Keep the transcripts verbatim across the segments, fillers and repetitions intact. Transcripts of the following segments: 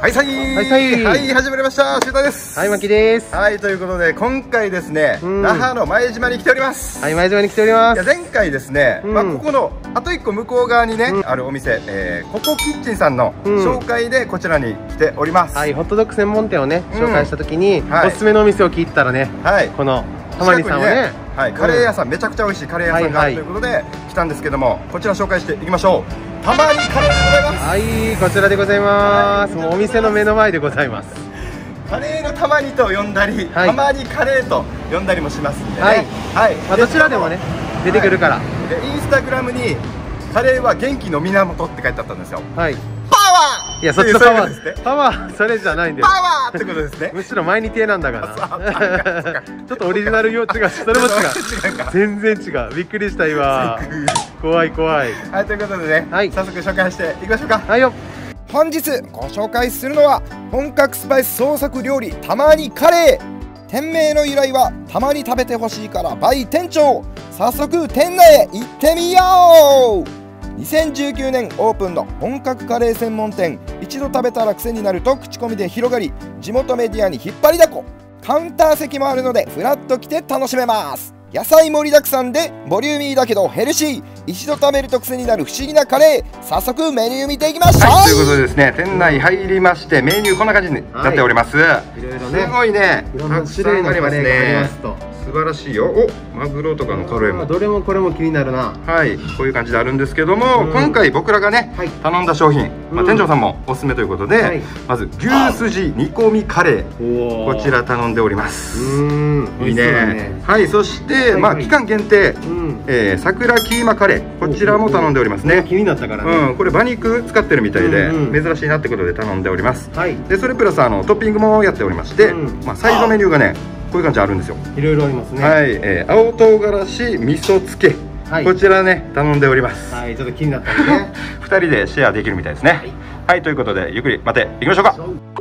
はいさいはいさいはい、始まりました。シュータです。 はい、まきです。 はい、ということで今回ですね、那覇の前島に来ております。 はい、前島に来ております。 いや前回ですね、まあここのあと一個向こう側にねあるお店、えココキッチンさんの紹介でこちらに来ております。 はい、ホットドッグ専門店をね紹介した時におすすめのお店を聞いたらね、はい、このたまにさんはね、 はい、カレー屋さん、めちゃくちゃ美味しいカレー屋さんがあるということで来たんですけども、こちら紹介していきましょう。たまにカレーでございます。 はい、こちらでございます。もうお店の目の前でございます。 カレーのたまにと呼んだり、たまにカレーと呼んだりもしますんでね。はい、はい、まあどちらでもね出てくるから。でインスタグラムにカレーは元気の源って書いてあったんですよ。はい。パワー。いや、そっちのパワーです。パワー、それじゃないんです。パワーってことですね。むしろ前に手なんだから。ちょっとオリジナルよ、違う、それも違う。全然違う。びっくりした今。怖い怖い。はい、ということでね、早速紹介していきましょうか。はいよ。 本日ご紹介するのは本格スパイス創作料理たまにカレー。店名の由来はたまに食べてほしいからバイ店長。早速店内へ行ってみよう。にせんじゅうきゅうねんオープンの本格カレー専門店。一度食べたら癖になると口コミで広がり、地元メディアに引っ張りだこ。カウンター席もあるのでフラッと来て楽しめます。野菜盛りだくさんでボリューミーだけどヘルシー。一度食べると癖になる不思議なカレー。早速メニュー見ていきましょう。 はい、ということでですね、店内入りましてメニューこんな感じになっております。はい、いろいろね、すごいね、 いろんな種類のカレーがありますと。 素晴らしいよ。お、マグロとかのカレーもどれもこれも気になるな。はい、 こういう感じであるんですけども、今回僕らがね頼んだ商品、まあ店長さんもおすすめということで、まず牛すじ煮込みカレー、こちら頼んでおります。いいね。はい、そしてまあ期間限定桜キーマカレー、こちらも頼んでおりますね。 気になったからね。 うん、これ馬肉使ってるみたいで珍しいなってことで頼んでおります。でそれプラスあのトッピングもやっておりまして、まあサイドメニューがねこういう感じあるんですよ。 いろいろありますね。 はい、えー、青唐辛子味噌漬け、はい、こちらね頼んでおります。 はい、ちょっと気になったんでね。 ふたりでシェアできるみたいですね。はい、はい、ということでゆっくり待っていきましょうか。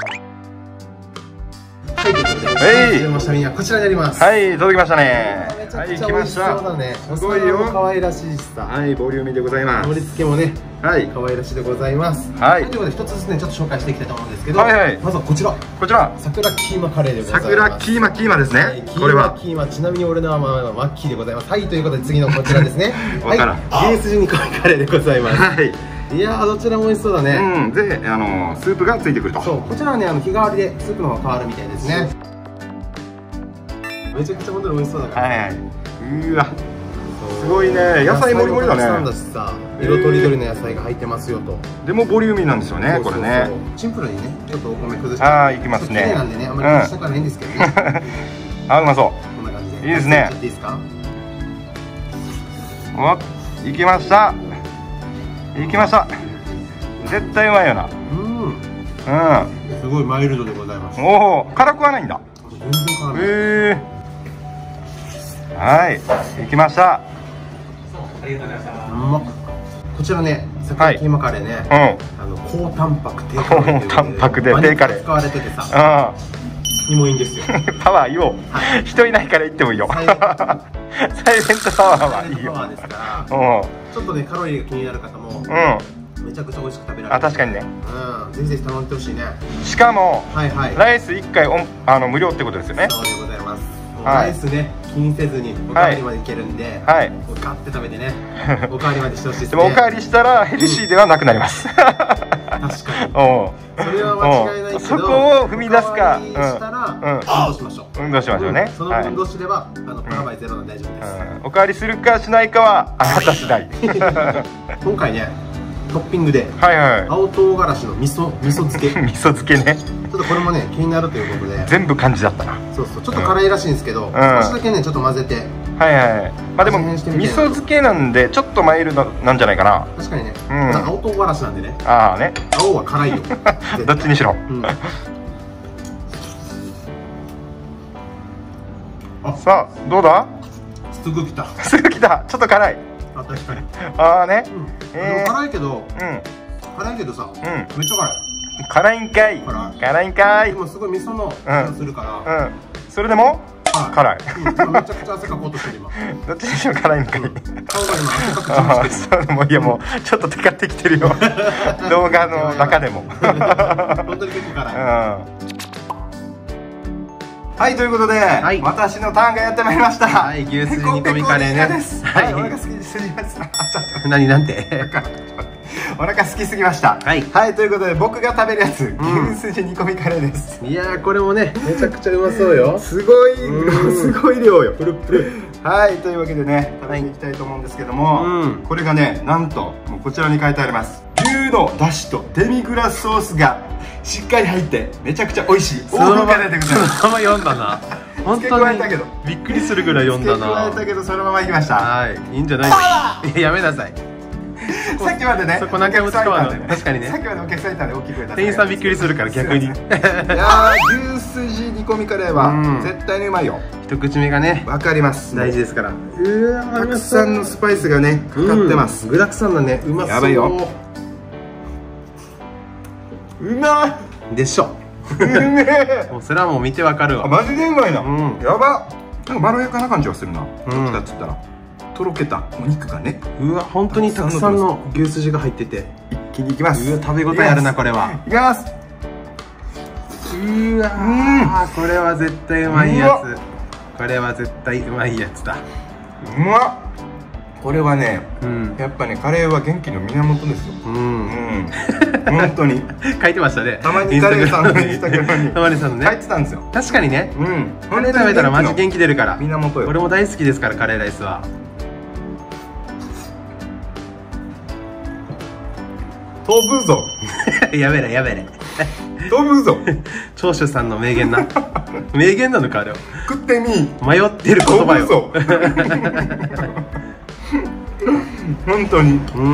はい、ということで、はい、ましたみんなこちらになります。 はい、届きましたね。 はい、来ました。すごいよ。可愛らしいしさ。 はい、ボリューミーでございます。 盛り付けもね、はい、可愛らしいでございます。はい、ということで一つずつねちょっと紹介していきたいと思うんですけど、はいはい、まずはこちら、こちら桜キーマカレーでございます。 桜キーマキーマですね。 これはキーマ、ちなみに俺の名前はマッキーでございます。はい、ということで次のこちらですね。はい、牛すじ煮込みカレーでございます。はい。いやー、どちらも美味しそうだね。 うん、で、あのスープがついてくると。 そう、こちらはね、あの日替わりでスープの方が変わるみたいですね。めちゃくちゃ本当に美味しそうだから。はいはい。うわ。すごいね、野菜もりもりだね。 色とりどりの野菜が入ってますよと。 でもボリューミーなんですよね、これね。 シンプルにね、ちょっとお米崩して。 ああ、いきますね。 綺麗なんでね、あんまり崩したくはないんですけどね。 あ、うまそう。 こんな感じで。 いいですね。 いいですか。 お、いきました。いきました。絶対うまいよな。うん。うん。 すごいマイルドでございます。 おお、辛くはないんだ。 全然辛くない。 へえ。はい、行きました。 ありがとうございました。うまっ。こちらね、桜キーマカレーね、あの高タンパク低カレー、高タンパクで低カレー使われててさ、にもいいんですよ。 パワー言おう。人いないから言ってもいいよ。サイレントパワーはいいよ。パワーですから。 ちょっとねカロリーが気になる方も、めちゃくちゃ美味しく食べられる。 あ、確かにね。 うん、ぜひぜひ頼んでほしいね。 しかもライスいっかいあの無料ってことですよね。 そうでございます。ライスね、気にせずにおかわりまでいけるんで、はい、ガッて食べてね、おかわりまでしてほしいですね。 でもおかわりしたらヘルシーではなくなります。 確かに。それは間違いないけど、 そこを踏み出すか、 したら運動しましょう。 運動しましょうね。 その運動すればあのパラバイゼロなんで大丈夫です。 おかわりするかしないかはあなた次第。 今回ね、トッピングで青唐辛子の味噌味噌漬け。 味噌漬けね。 ちょっとこれもね気になるということで。 全部漢字だったな。 そうそう、ちょっと辛いらしいんですけど、少しだけねちょっと混ぜて。 はいはい。まあでも味噌漬けなんでちょっとマイルドなんじゃないかな。 確かにね。青唐辛子なんでね。 ああね。 青は辛いよ。 どっちにしろ。さあどうだ？ すぐ来た。 すぐ来た。ちょっと辛い。 あ、確かに。 ああね。 辛いけど。うん。辛いけどさ。うん。めっちゃ辛い。 辛いんかい。辛いんかい。 でもすごい味噌の味がするから。 うん。それでも辛い。 めちゃくちゃ汗かこうとしてる今。 どっちにしろ辛いのかい。 顔が今汗かく感じしてる。 そう、もういやもうちょっとテカってきてるよ。動画の中でも。 本当に結構辛い。 はい、ということで、はい、私のターンがやってまいりました。 はい、牛すじ煮込みカレーね。 はい、お腹すきすぎました。 何なんて。 お腹すきすぎました。はい、はい、ということで、僕が食べるやつ、牛すじ煮込みカレーです。 いやー、これもね、めちゃくちゃうまそうよ。 すごい、すごい量よ。プルプル。はい、というわけでね、食べていきたいと思うんですけども、これがね、なんと、もうこちらに書いてあります。牛の出汁とデミグラスソースがしっかり入ってめちゃくちゃ美味しい。 そのままでございます。そのまま読んだな。本当にびっくりするぐらい読んだな。 付け加えたけどそのままいきました。 はい、いいんじゃないですか。やめなさい。 さっきまでね、 そこ何回も使わない。確かにね。 さっきまでお客さんいたんで大きい声出して。 店員さんびっくりするから逆に。いやー、牛すじ煮込みカレーは絶対にうまいよ。 一口目がね、 わかります。 大事ですから。 うわ、たくさんのスパイスがねかかってます。 具だくさんだね、うまそう。 やばいよ。うまいでしょ。もうそれはもう見てわかるわ。 マジでうまいな。やば。なんかまろやかな感じはするな。どっちだっつったらとろけたお肉がね。 うわ、本当にたくさんの牛すじが入ってて一気にいきます。 うわ、食べ応えあるなこれは。 いきます。 うわ、これは絶対うまいやつ。これは絶対うまいやつだ。 うまっ。これはね、やっぱね、カレーは元気の源ですよ。うん、本当に書いてましたね。 たまにカレーさんのインスタグラムにたまにさんのね書いてたんですよ。 確かにね。うん。カレー食べたらマジ元気出るから。 源よ。 俺も大好きですから、カレーライスは。 飛ぶぞ。 やめれやめれ。 飛ぶぞ。 長州さんの名言な。名言なのかあれは。 食ってみ。 迷ってる言葉よ。 本当に。うん。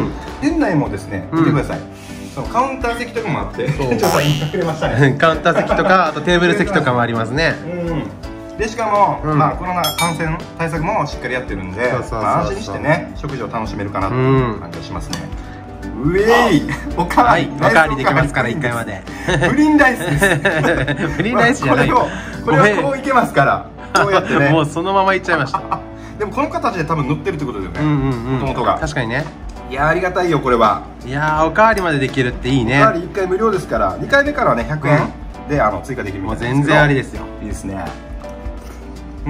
店内もですね、見てください。そのカウンター席とかもあって、ちょっと隠れましたね。 カウンター席とか、あとテーブル席とかもありますね。 うん。でしかも、まあコロナ感染対策もしっかりやってるんで、安心してね食事を楽しめるかなっていう感じがしますね。うえい。おかわり。 おかわりできますからいっかいまで。 プリンライスです。 プリンライスじゃない。 これはこういけますから。こうやってね。 もうそのままいっちゃいました。 でもこの形で多分塗ってるってことだよね。もともとが。 確かにね。 いや、ありがたいよこれは。 いや、おかわりまでできるっていいね。 おかわりいっかい無料ですから、にかいめからはねひゃくえんであの追加できるみたいですけど。 もう全然ありですよ。 いいですね。うん。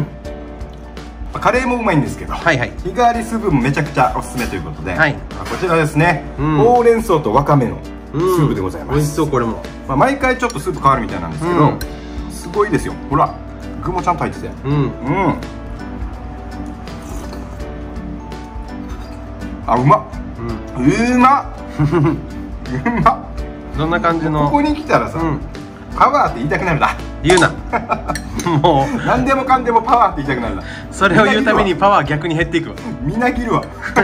カレーもうまいんですけど、日替わりスープもめちゃくちゃおすすめということで、こちらですね、ほうれん草とわかめのスープでございます。 美味しそう。これも毎回ちょっとスープ変わるみたいなんですけど、すごいですよ。ほら、具もちゃんと入ってて、うん、あ、うまっ、うまっ、うまっ。 どんな感じの？ ここに来たらさ、パワーって言いたくなるな。 言うな。もう何でもかんでもパワーって言いたくなるな。 それを言うためにパワー逆に減っていくわ。 みなぎるわ。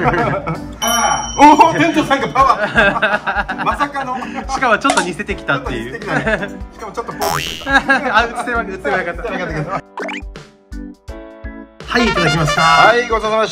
おお、店長さんがパワー。まさかの。 しかもちょっと似せてきたっていう。 しかもちょっとポーズしてた。 あ、映ってなかった。映ってなかった。はい、いただきました。 はい、ごちそうさまでした。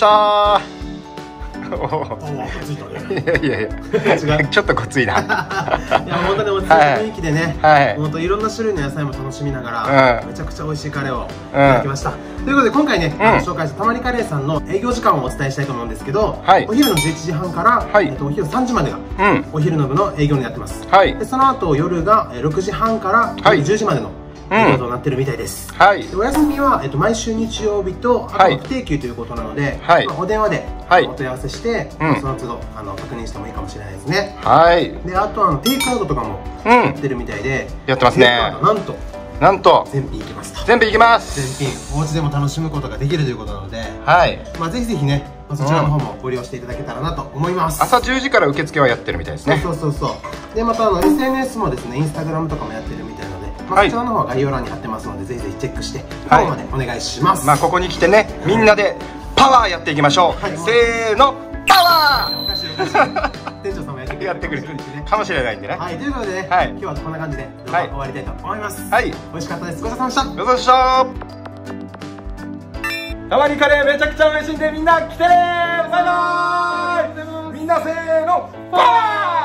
いやいやいや、ちょっとごついな。いや、本当に落ち着いた雰囲気でね、本当いろんな種類の野菜も楽しみながら、めちゃくちゃ美味しいカレーをいただきました。ということで今回ね、紹介したたまにカレーさんの営業時間をお伝えしたいと思うんですけど、お昼のじゅういちじはんからお昼さんじまでがお昼の部の営業になってます。でその後夜がろくじはんからじゅうじまでのということになってるみたいです。お休みは毎週日曜日とあと不定休ということなので、お電話でお問い合わせしてその都度確認してもいいかもしれないですね。で、あとテイクアウトとかもやってるみたいで、 やってますね。 なんとなんと全品いきますと。 全品いきます。 全品お家でも楽しむことができるということなので、まあぜひぜひね、そちらの方もご利用していただけたらなと思います。 朝じゅうじから受付はやってるみたいですね。 そうそうそうそう。でまたあの エスエヌエス もですね、インスタグラムとかもやってるみたいなので、まあそちらの方は概要欄に貼ってますので、ぜひぜひチェックしてフォローまでお願いします。 まあここに来てね、みんなでパワーやっていきましょう。せーの、パワー。 おかしいおかしい。店長さんもやってくれるかもしれないんでね。 はい、ということでね、今日はこんな感じで動画終わりたいと思います。はい、美味しかったです。ごちそうさまでした。 ごちそうさまでした。たまにカレーめちゃくちゃ美味しいんでみんな来てー。バイバーイ。みんなせーの、パワー。